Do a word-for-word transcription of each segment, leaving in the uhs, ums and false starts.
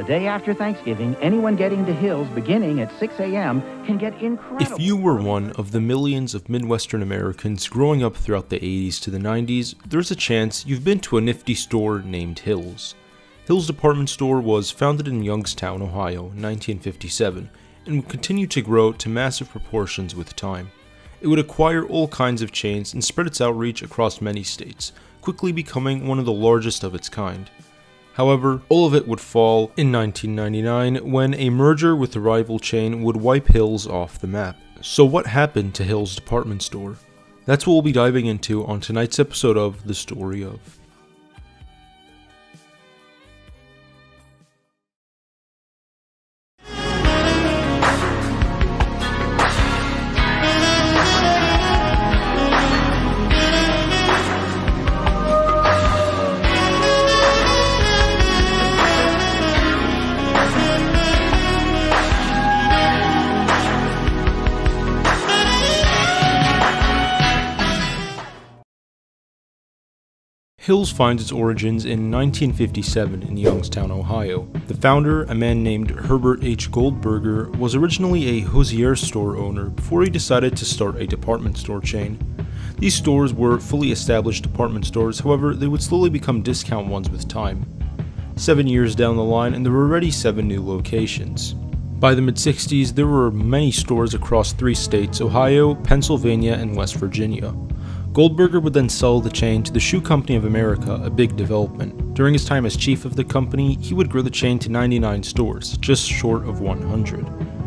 day after Thanksgiving, anyone getting to Hills beginning at six a m can get incredible... If you were one of the millions of Midwestern Americans growing up throughout the eighties to the nineties, there's a chance you've been to a nifty store named Hills. Hills Department Store was founded in Youngstown, Ohio in nineteen fifty-seven and would continue to grow to massive proportions with time. It would acquire all kinds of chains and spread its outreach across many states, quickly becoming one of the largest of its kind. However, all of it would fall in nineteen ninety-nine when a merger with a rival chain would wipe Hills off the map. So what happened to Hills Department Store? That's what we'll be diving into on tonight's episode of The Story of. Hills finds its origins in nineteen fifty-seven in Youngstown, Ohio. The founder, a man named Herbert H. Goldberger, was originally a hosier store owner before he decided to start a department store chain. These stores were fully established department stores, however, they would slowly become discount ones with time. Seven years down the line, and there were already seven new locations. By the mid sixties, there were many stores across three states: Ohio, Pennsylvania, and West Virginia. Goldberger would then sell the chain to the Shoe Company of America, a big development. During his time as chief of the company, he would grow the chain to ninety-nine stores, just short of one hundred.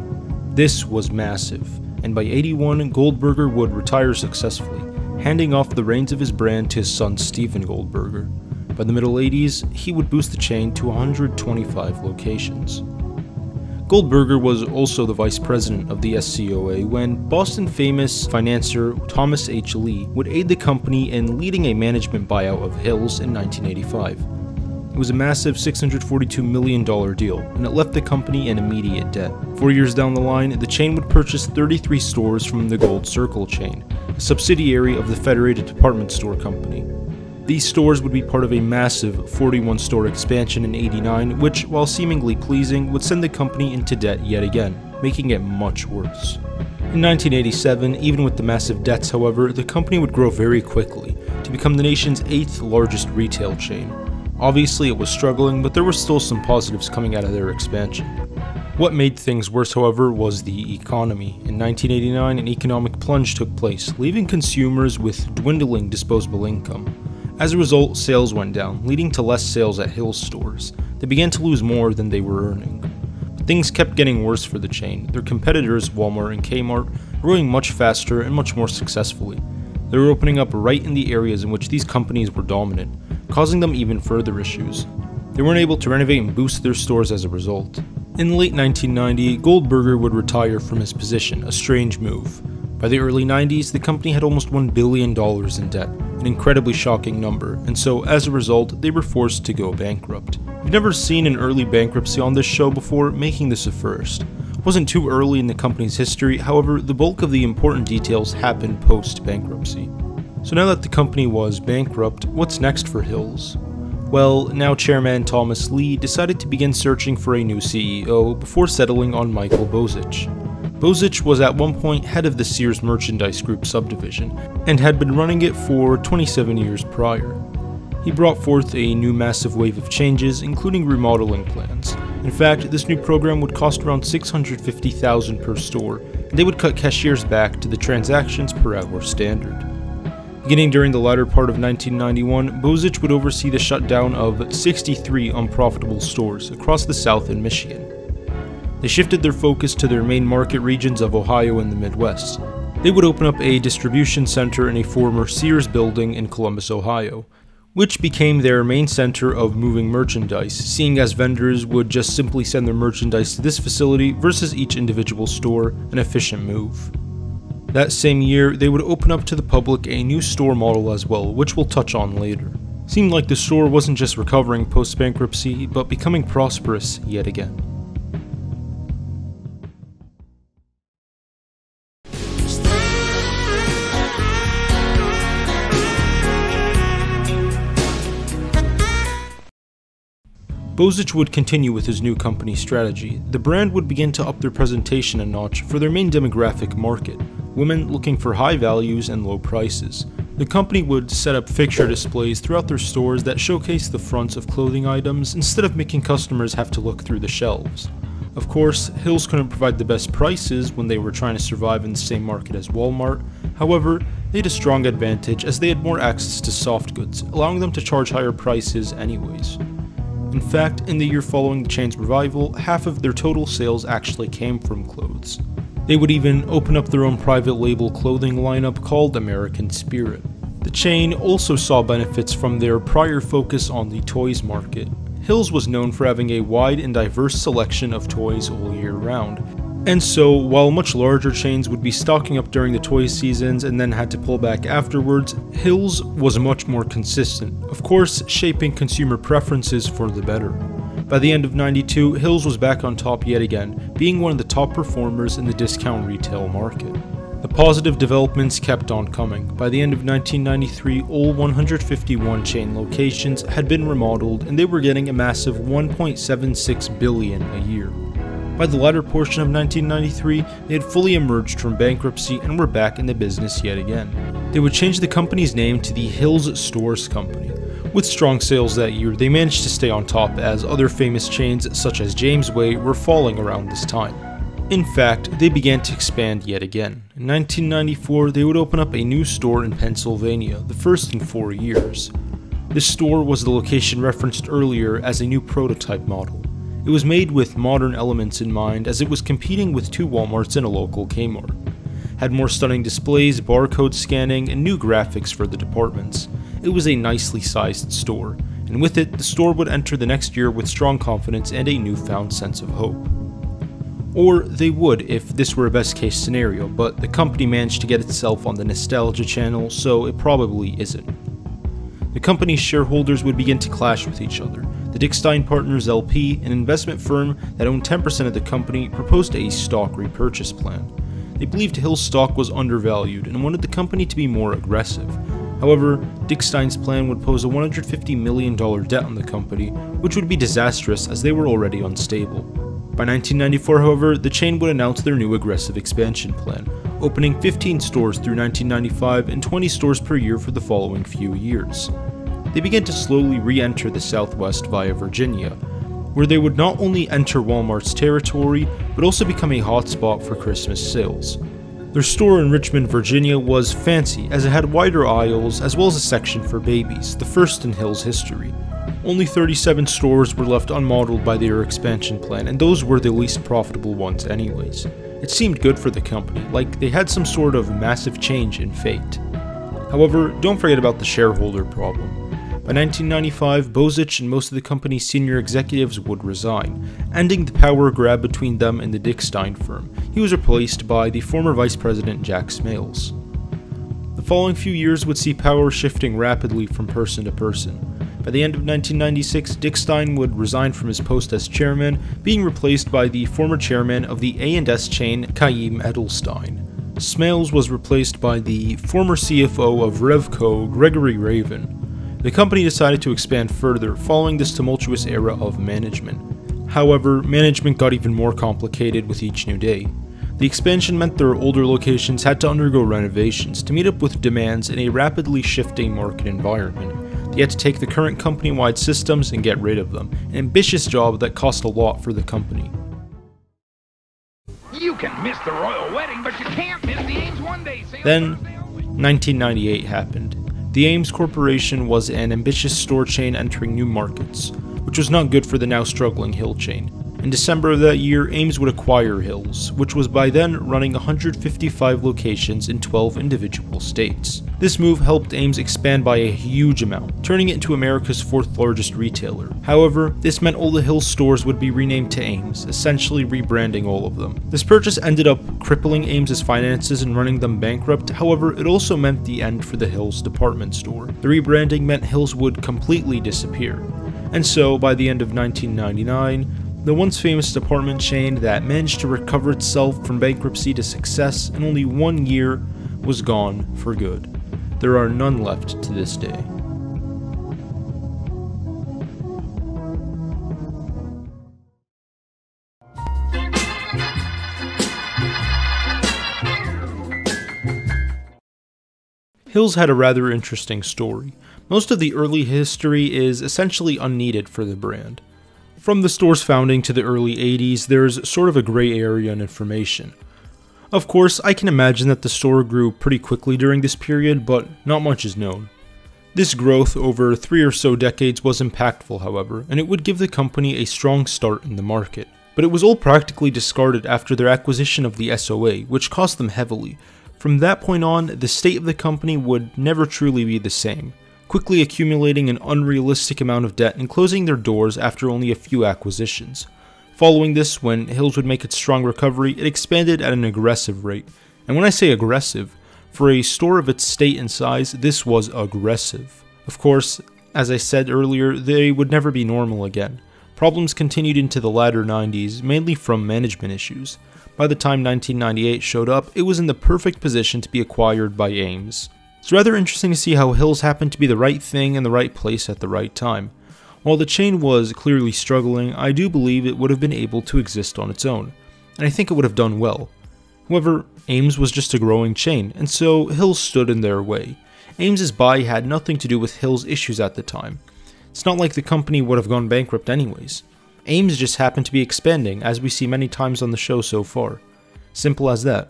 This was massive, and by eighty-one, Goldberger would retire successfully, handing off the reins of his brand to his son Stephen Goldberger. By the middle eighties, he would boost the chain to one hundred twenty-five locations. Goldberger was also the vice president of the S C O A when Boston-famous financier Thomas H. Lee would aid the company in leading a management buyout of Hills in nineteen eighty-five. It was a massive six hundred forty-two million dollars deal, and it left the company in immediate debt. Four years down the line, the chain would purchase thirty-three stores from the Gold Circle chain, a subsidiary of the Federated Department Store Company. These stores would be part of a massive forty-one store expansion in eighty-nine, which, while seemingly pleasing, would send the company into debt yet again, making it much worse. In nineteen eighty-seven, even with the massive debts, however, the company would grow very quickly to become the nation's eighth largest retail chain. Obviously, it was struggling, but there were still some positives coming out of their expansion. What made things worse, however, was the economy. In nineteen eighty-nine, an economic plunge took place, leaving consumers with dwindling disposable income. As a result, sales went down, leading to less sales at Hills stores. They began to lose more than they were earning. But things kept getting worse for the chain. Their competitors, Walmart and Kmart, were growing much faster and much more successfully. They were opening up right in the areas in which these companies were dominant, causing them even further issues. They weren't able to renovate and boost their stores as a result. In late nineteen ninety, Goldberger would retire from his position, a strange move. By the early nineties, the company had almost one billion dollars in debt, an incredibly shocking number, and so as a result, they were forced to go bankrupt. We've never seen an early bankruptcy on this show before, making this a first. It wasn't too early in the company's history, however, the bulk of the important details happened post-bankruptcy. So now that the company was bankrupt, what's next for Hills? Well, now Chairman Thomas Lee decided to begin searching for a new C E O before settling on Michael Bozich. Bozich was at one point head of the Sears Merchandise Group subdivision, and had been running it for twenty-seven years prior. He brought forth a new massive wave of changes, including remodeling plans. In fact, this new program would cost around six hundred fifty thousand dollars per store, and they would cut cashiers back to the transactions per hour standard. Beginning during the latter part of nineteen ninety-one, Bozich would oversee the shutdown of sixty-three unprofitable stores across the South and Michigan. They shifted their focus to their main market regions of Ohio and the Midwest. They would open up a distribution center in a former Sears building in Columbus, Ohio, which became their main center of moving merchandise, seeing as vendors would just simply send their merchandise to this facility versus each individual store, an efficient move. That same year, they would open up to the public a new store model as well, which we'll touch on later. Seemed like the store wasn't just recovering post-bankruptcy, but becoming prosperous yet again. Bozich would continue with his new company strategy. The brand would begin to up their presentation a notch for their main demographic market, women looking for high values and low prices. The company would set up fixture displays throughout their stores that showcase the fronts of clothing items instead of making customers have to look through the shelves. Of course, Hills couldn't provide the best prices when they were trying to survive in the same market as Walmart. However, they had a strong advantage as they had more access to soft goods, allowing them to charge higher prices anyways. In fact, in the year following the chain's revival, half of their total sales actually came from clothes. They would even open up their own private label clothing lineup called American Spirit. The chain also saw benefits from their prior focus on the toys market. Hills was known for having a wide and diverse selection of toys all year round. And so, while much larger chains would be stocking up during the toy seasons and then had to pull back afterwards, Hills was much more consistent, of course shaping consumer preferences for the better. By the end of ninety-two, Hills was back on top yet again, being one of the top performers in the discount retail market. The positive developments kept on coming. By the end of nineteen ninety-three, all one hundred fifty-one chain locations had been remodeled and they were getting a massive one point seven six billion dollars a year. By the latter portion of nineteen ninety-three, they had fully emerged from bankruptcy and were back in the business yet again. They would change the company's name to the Hills Stores Company. With strong sales that year, they managed to stay on top as other famous chains such as Jamesway were falling around this time. In fact, they began to expand yet again. In nineteen ninety-four, they would open up a new store in Pennsylvania, the first in four years. This store was the location referenced earlier as a new prototype model. It was made with modern elements in mind as it was competing with two Walmarts and a local Kmart. Had more stunning displays, barcode scanning, and new graphics for the departments. It was a nicely sized store, and with it, the store would enter the next year with strong confidence and a newfound sense of hope. Or they would if this were a best case scenario, but the company managed to get itself on the nostalgia channel, so it probably isn't. The company's shareholders would begin to clash with each other. The Dickstein Partners L P, an investment firm that owned ten percent of the company, proposed a stock repurchase plan. They believed Hill's stock was undervalued and wanted the company to be more aggressive. However, Dickstein's plan would pose a one hundred fifty million dollars debt on the company, which would be disastrous as they were already unstable. By nineteen ninety-four, however, the chain would announce their new aggressive expansion plan, opening fifteen stores through nineteen ninety-five and twenty stores per year for the following few years. They began to slowly re-enter the Southwest via Virginia, where they would not only enter Walmart's territory, but also become a hotspot for Christmas sales. Their store in Richmond, Virginia was fancy as it had wider aisles as well as a section for babies, the first in Hill's history. Only thirty-seven stores were left unmodeled by their expansion plan, and those were the least profitable ones anyways. It seemed good for the company, like they had some sort of massive change in fate. However, don't forget about the shareholder problem. By nineteen ninety-five, Bozich and most of the company's senior executives would resign, ending the power grab between them and the Dickstein firm. He was replaced by the former vice president Jack Smales. The following few years would see power shifting rapidly from person to person. By the end of nineteen ninety-six, Dickstein would resign from his post as chairman, being replaced by the former chairman of the A and S chain, Chaim Edelstein. Smales was replaced by the former C F O of Revco, Gregory Raven. The company decided to expand further following this tumultuous era of management. However, management got even more complicated with each new day. The expansion meant their older locations had to undergo renovations to meet up with demands in a rapidly shifting market environment. They had to take the current company-wide systems and get rid of them, an ambitious job that cost a lot for the company. You can miss the royal wedding, but you can't miss the Ames one day sale. Then, nineteen ninety-eight happened. The Ames Corporation was an ambitious store chain entering new markets, which was not good for the now struggling Hill chain. In December of that year, Ames would acquire Hills, which was by then running one hundred fifty-five locations in twelve individual states. This move helped Ames expand by a huge amount, turning it into America's fourth largest retailer. However, this meant all the Hills stores would be renamed to Ames, essentially rebranding all of them. This purchase ended up crippling Ames's finances and running them bankrupt. However, it also meant the end for the Hills department store. The rebranding meant Hills would completely disappear. And so, by the end of nineteen ninety-nine, the once famous department chain that managed to recover itself from bankruptcy to success in only one year was gone for good. There are none left to this day. Hills had a rather interesting story. Most of the early history is essentially unneeded for the brand. From the store's founding to the early eighties, there's sort of a gray area in information. Of course, I can imagine that the store grew pretty quickly during this period, but not much is known. This growth over three or so decades was impactful, however, and it would give the company a strong start in the market. But it was all practically discarded after their acquisition of the S O A, which cost them heavily. From that point on, the state of the company would never truly be the same, quickly accumulating an unrealistic amount of debt and closing their doors after only a few acquisitions. Following this, when Hills would make its strong recovery, it expanded at an aggressive rate. And when I say aggressive, for a store of its state and size, this was aggressive. Of course, as I said earlier, they would never be normal again. Problems continued into the latter nineties, mainly from management issues. By the time nineteen ninety-eight showed up, it was in the perfect position to be acquired by Ames. It's rather interesting to see how Hills happened to be the right thing in the right place at the right time. While the chain was clearly struggling, I do believe it would have been able to exist on its own, and I think it would have done well. However, Ames was just a growing chain, and so Hills stood in their way. Ames's buy had nothing to do with Hills' issues at the time. It's not like the company would have gone bankrupt anyways. Ames just happened to be expanding, as we see many times on the show so far. Simple as that.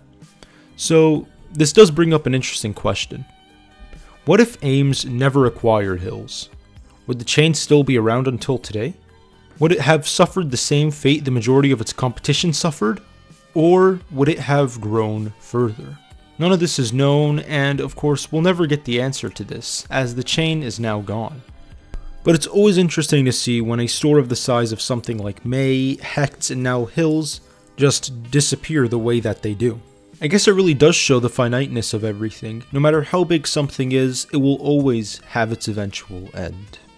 So, this does bring up an interesting question. What if Ames never acquired Hills? Would the chain still be around until today? Would it have suffered the same fate the majority of its competition suffered? Or would it have grown further? None of this is known, and of course we'll never get the answer to this, as the chain is now gone. But it's always interesting to see when a store of the size of something like May, Hecht's, and now Hills just disappear the way that they do. I guess it really does show the finiteness of everything. No matter how big something is, it will always have its eventual end.